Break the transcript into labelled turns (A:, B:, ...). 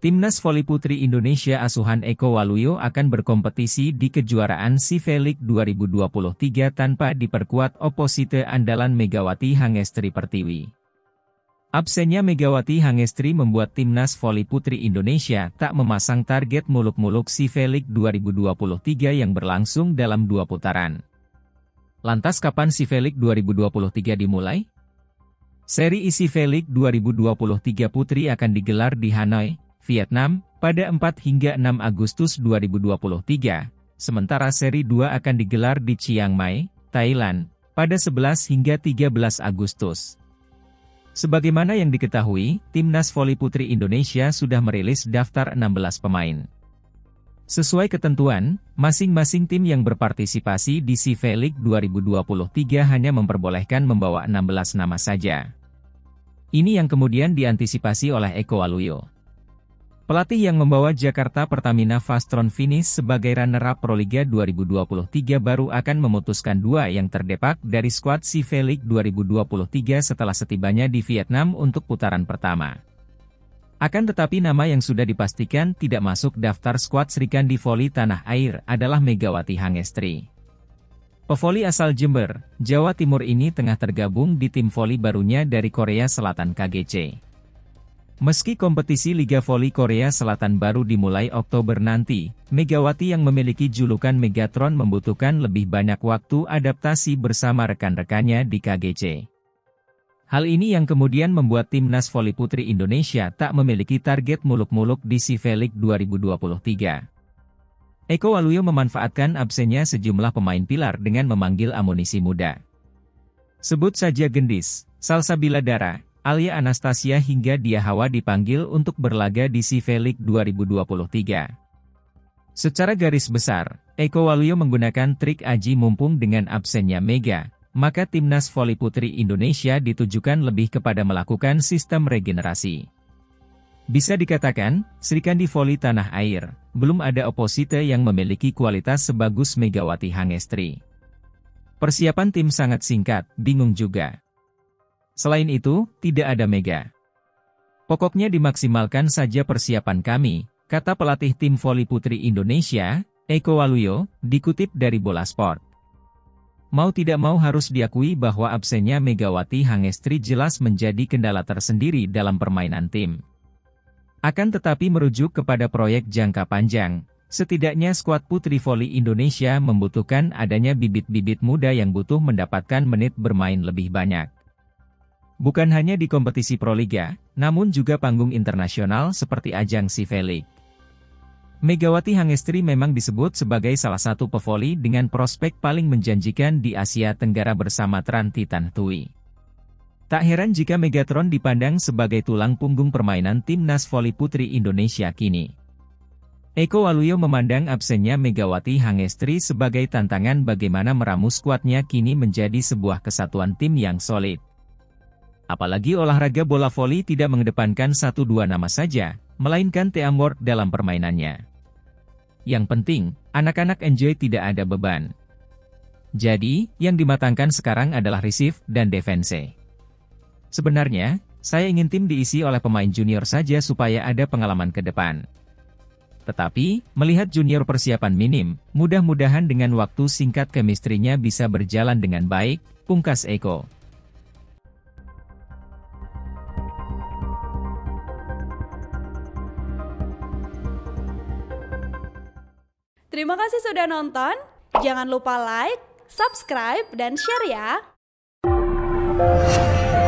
A: Timnas voli putri Indonesia asuhan Eko Waluyo akan berkompetisi di kejuaraan CV League 2023 tanpa diperkuat oposite andalan Megawati Hangestri Pertiwi. Absennya Megawati Hangestri membuat Timnas voli putri Indonesia tak memasang target muluk-muluk CV League 2023 yang berlangsung dalam 2 putaran. Lantas kapan CV League 2023 dimulai? Seri CV League 2023 Putri akan digelar di Hanoi, Vietnam, pada 4 hingga 6 Agustus 2023, sementara seri 2 akan digelar di Chiang Mai, Thailand, pada 11 hingga 13 Agustus. Sebagaimana yang diketahui, Timnas Voli Putri Indonesia sudah merilis daftar 16 pemain. Sesuai ketentuan, masing-masing tim yang berpartisipasi di CV League 2023 hanya memperbolehkan membawa 16 nama saja. Ini yang kemudian diantisipasi oleh Eko Waluyo. Pelatih yang membawa Jakarta Pertamina Vastron finish sebagai runner-up Proliga 2023 baru akan memutuskan 2 yang terdepak dari skuad CV League 2023 setelah setibanya di Vietnam untuk putaran pertama. Akan tetapi nama yang sudah dipastikan tidak masuk daftar skuad Srikandi Voli Tanah Air adalah Megawati Hangestri. Pevoli asal Jember, Jawa Timur ini tengah tergabung di tim voli barunya dari Korea Selatan KGC. Meski kompetisi Liga Voli Korea Selatan baru dimulai Oktober nanti, Megawati yang memiliki julukan Megatron membutuhkan lebih banyak waktu adaptasi bersama rekan-rekannya di KGC. Hal ini yang kemudian membuat Timnas Voli Putri Indonesia tak memiliki target muluk-muluk di CV League 2023. Eko Waluyo memanfaatkan absennya sejumlah pemain pilar dengan memanggil amunisi muda. Sebut saja Gendis, Salsabila Dara, Alia Anastasia hingga Dia Hawa dipanggil untuk berlaga di CV League 2023. Secara garis besar, Eko Waluyo menggunakan trik aji mumpung dengan absennya Mega. Maka Timnas Voli Putri Indonesia ditujukan lebih kepada melakukan sistem regenerasi. Bisa dikatakan, Srikandi Voli Tanah Air, belum ada oposite yang memiliki kualitas sebagus Megawati Hangestri. Persiapan tim sangat singkat, bingung juga. Selain itu, tidak ada Mega. Pokoknya dimaksimalkan saja persiapan kami, kata pelatih tim voli putri Indonesia, Eko Waluyo, dikutip dari Bola Sport. Mau tidak mau harus diakui bahwa absennya Megawati Hangestri jelas menjadi kendala tersendiri dalam permainan tim. Akan tetapi merujuk kepada proyek jangka panjang, setidaknya skuad putri voli Indonesia membutuhkan adanya bibit-bibit muda yang butuh mendapatkan menit bermain lebih banyak. Bukan hanya di kompetisi Proliga, namun juga panggung internasional seperti ajang CV League. Megawati Hangestri memang disebut sebagai salah satu pevoli dengan prospek paling menjanjikan di Asia Tenggara bersama Trantitan Tui. Tak heran jika Megatron dipandang sebagai tulang punggung permainan Timnas Voli Putri Indonesia kini. Eko Waluyo memandang absennya Megawati Hangestri sebagai tantangan bagaimana meramu skuadnya kini menjadi sebuah kesatuan tim yang solid. Apalagi olahraga bola voli tidak mengedepankan 1-2 nama saja, melainkan teamwork dalam permainannya. Yang penting, anak-anak enjoy tidak ada beban. Jadi, yang dimatangkan sekarang adalah receive dan defense. Sebenarnya, saya ingin tim diisi oleh pemain junior saja supaya ada pengalaman ke depan. Tetapi, melihat junior persiapan minim, mudah-mudahan dengan waktu singkat chemistry-nya bisa berjalan dengan baik, pungkas Eko.
B: Terima kasih sudah nonton, jangan lupa like, subscribe, dan share ya!